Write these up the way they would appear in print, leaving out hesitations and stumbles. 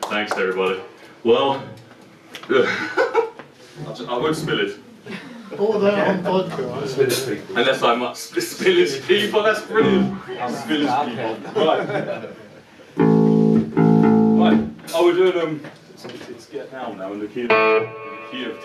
Thanks, everybody. Well, I won't spill it. Or they're on podcast. Spillage people. Unless I must. Spillage people, that's brilliant. Spillage people. Right. Right. Oh, we're doing, it's Get Down now in the key of D.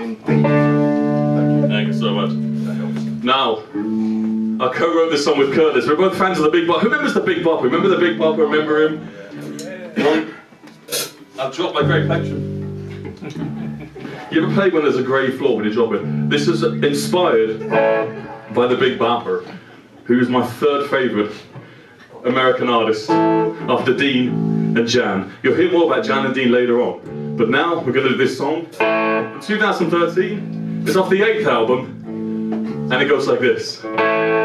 Thank you so much. That helps. Now, I co-wrote this song with Curtis. We're both fans of the Big Bopper. Who remembers the Big Bopper? Remember the Big Bopper? Remember him? Well, I've dropped my great plectrum. You ever play when there's a grey floor when you drop it? This is inspired by the Big Bopper, who's my third favourite American artist after Dean and Jan. You'll hear more about Jan and Dean later on. But now we're going to do this song. In 2013, it's off the 8th album. And it goes like this. 1, 2,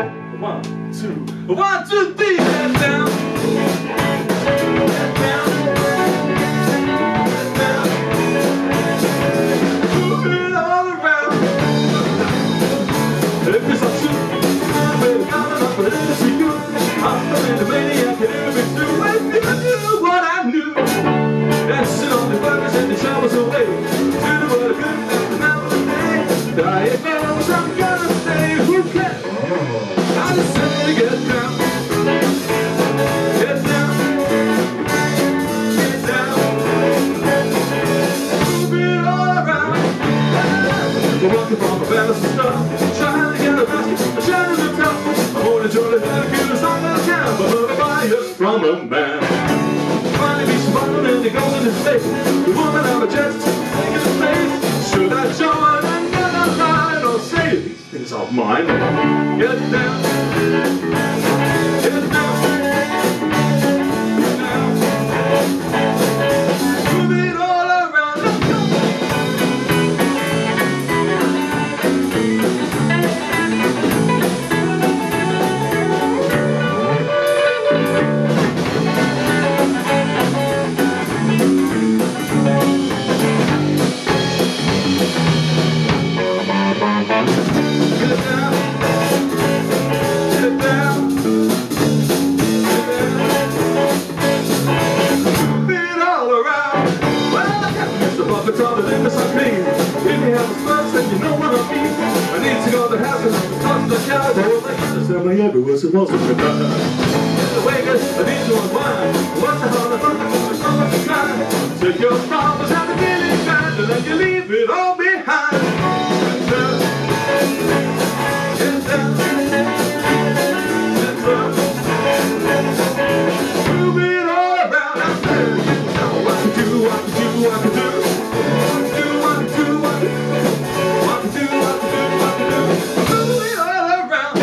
1, 2, 3, head down. Head down. Head down. Move it all around. If it's not true, baby, I'm not for this to see you. I'm feeling the maniac and everything's through. If you knew what I knew, dancing on the burgers and the troubles away. Do the world good after now and day. Dying bells, I'm gonna say, who cares? I just simply get down. Get down. Get down. Move it all around. We're walking from a balance of stuff. Trying to get a basket, trying to look up. I'm holding Jordan and the cutest song I can. But a fire from a man. Finally be smiling and it goes in his face. The woman out of chest, taking his place. Should I join and get a line or say these things are mine? Get down. Get down. Get down. Move it all around. Let's go. Everywhere supposed to be done. In the Vegas, I need to unwind. What's the hell of fun? Take your problems out of feeling kind and then you leave it all behind. Get down. Get down. Get down. Move it all around. I said, you know what to do, what to do, what to do. What to do, what to do, what to do. What to do, what to do, what to do. Move it all around.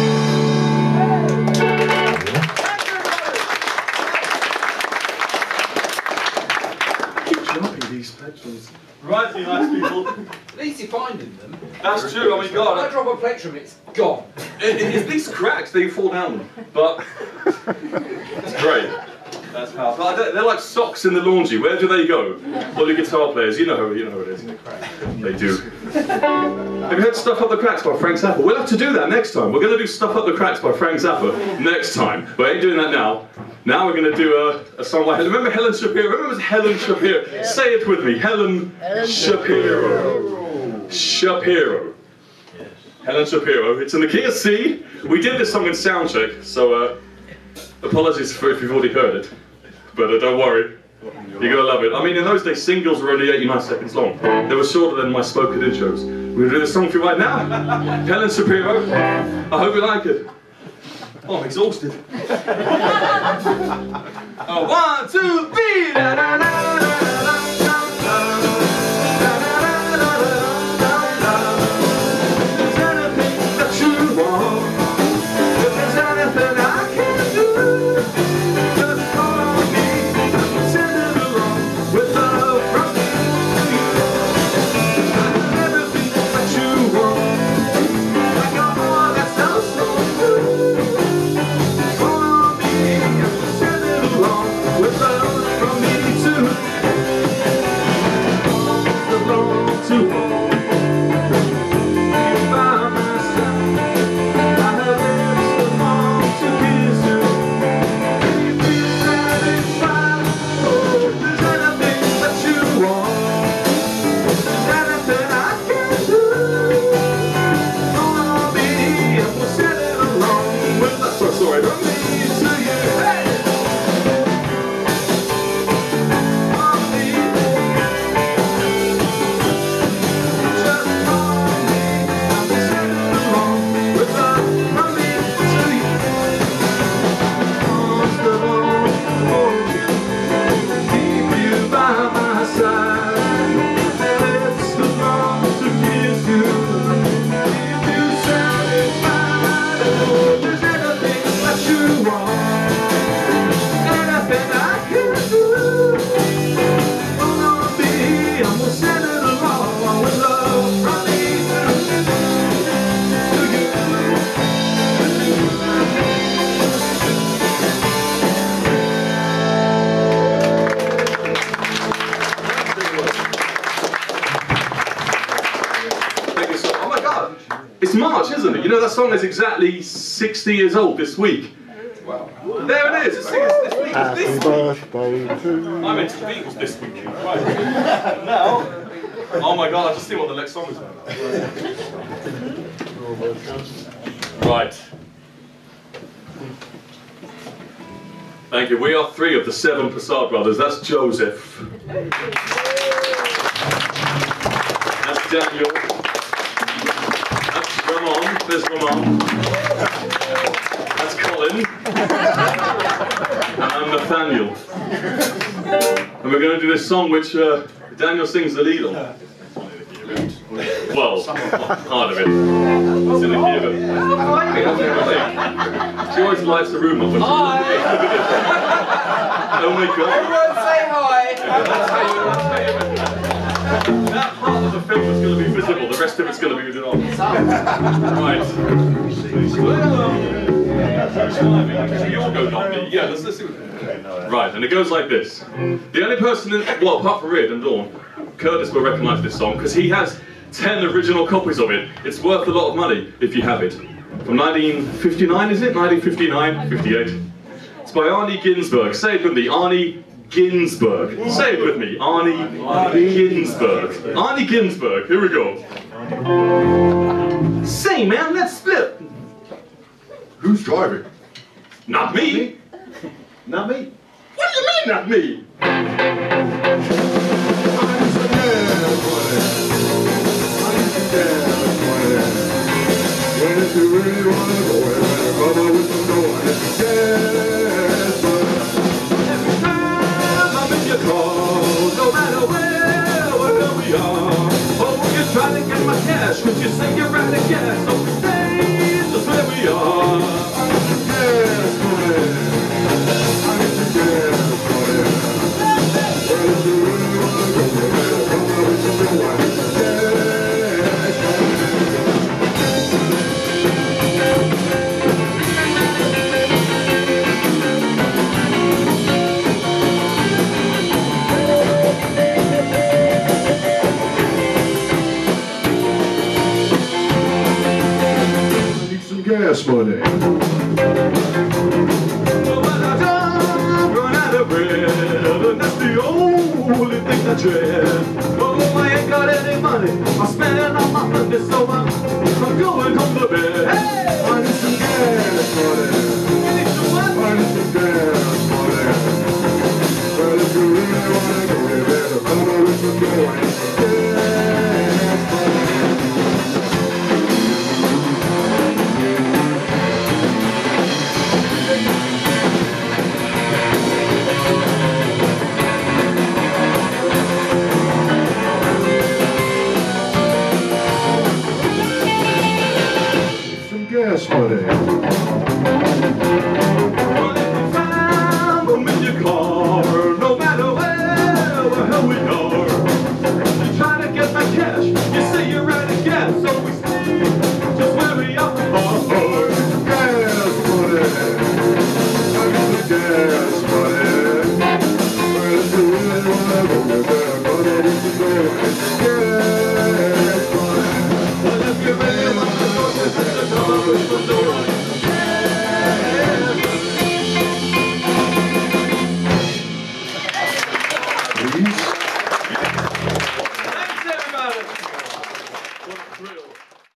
These plectrums. Right, you nice people. At least you're finding them. That's true, I mean, God. When I drop a plectrum, it's gone. It's these cracks, they fall down. But it's great. That's powerful. They're like socks in the laundry. Where do they go? Well, the guitar players, you know who it is. They do. Have you heard Stuff Up the Cracks by Frank Zappa? We'll have to do that next time. We're going to do Stuff Up the Cracks by Frank Zappa next time. We ain't doing that now. Now we're going to do a song by Helen. Remember Helen Shapiro? Remember Helen Shapiro? Yeah. Say it with me. Helen Shapiro. Shapiro. Yes. Helen Shapiro. It's in the key of C. We did this song in soundcheck, so apologies for if you've already heard it. But don't worry. You're going to love it. I mean, in those days, singles were only 89 seconds long. They were shorter than my spoken intros. We're going to do this song for you right now. Helen Shapiro. I hope you like it. Oh, I'm exhausted. 1, 2, 3. Da, da, da, da, If there's anything that you want, if there's anything I can do, just call me. Send it along with love from me. Everything that you want, like a heart that sounds so good. With love from me too. You know, that song is exactly 60 years old this week. Wow. There it is. It's this week. Happy This week. birthday to I'm into the Beatles this week. Right. Now, oh my God, I just see what the next song is about. Right. Thank you. We are 3 of the 7 Passard brothers. That's Joseph. That's Daniel. That's Ramon. There's Ramon. That's Colin. And I'm Nathaniel. And we're going to do this song which Daniel sings the lead on. Well, part of it. It's in the key of it. She always lights the room up when she's oh my God. Everyone say hi. That part of the film is going to be visible, the rest of it's going to be written on. Right. You all go not me. Yeah, let's see what... Right, and it goes like this. The only person in... Well, apart from Rid and Dawn, Curtis will recognise this song because he has 10 original copies of it. It's worth a lot of money if you have it. From 1959, is it? 1959? 58. It's by Arnie Ginsberg. Say it with me, Arnie Ginsberg. Say it with me, Arnie Ginsberg. Arnie Ginsberg, here we go. Say man, let's split. Who's driving? Not me. Not me. What do you mean, not me? When if you really wanna go and come up with some dough, and it's yes, but Every time I'm in your car, no matter where we are. Oh, you're trying to get my cash, cause you say you're out of gas. So we stay just where we are. yes, money. I need some gas, money. Well, if you really wanna go and come up with some dough, and it's yes, gas money. But when I don't run out of bread, and that's the only thing I dread. Oh, I ain't got any money, I spend all my money, so I'm going home to bed. Hey! I need some gas money. You need some what? I need some gas money. Well, if you really wanna go, you better come up with some dough. I need some gas money. Gas money. Well, if you find them in your car, no matter where the hell we are, you try to get my cash, you say you're out of gas, so we stay just where we are. Gas money. I need some gas money. Well, if you really wanna go, you better come up with some dough. Gas money. Well, if you really want to go, you better come up with some dough. Thanks, everybody. What a thrill.